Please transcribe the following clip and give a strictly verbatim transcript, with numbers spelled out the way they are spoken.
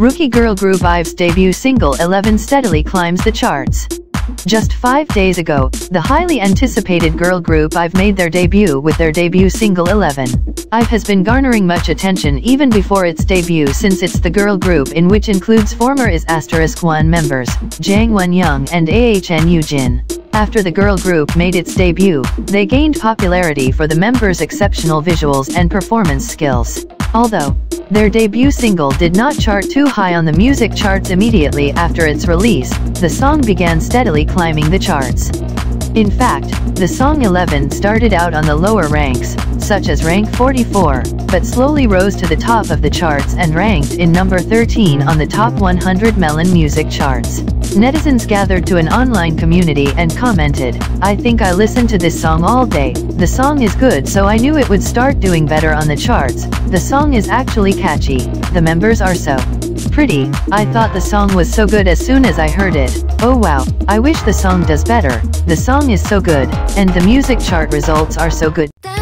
Rookie girl group IVE's debut single eleven steadily climbs the charts. Just five days ago, the highly anticipated girl group IVE made their debut with their debut single eleven. IVE has been garnering much attention even before its debut, since it's the girl group in which includes former I Z asterisk one members, Jang Won-young and A H N Yoo-jin. After the girl group made its debut, they gained popularity for the members' exceptional visuals and performance skills. Although their debut single did not chart too high on the music charts immediately after its release, the song began steadily climbing the charts. In fact, the song eleven started out on the lower ranks, such as rank forty-four, but slowly rose to the top of the charts and ranked in number thirteen on the top one hundred Melon Music charts. Netizens gathered to an online community and commented, "I think I listened to this song all day. The song is good, so I knew it would start doing better on the charts. The song is actually catchy. The members are so pretty. I thought the song was so good as soon as I heard it. Oh wow, I wish the song does better. The song is so good, and the music chart results are so good."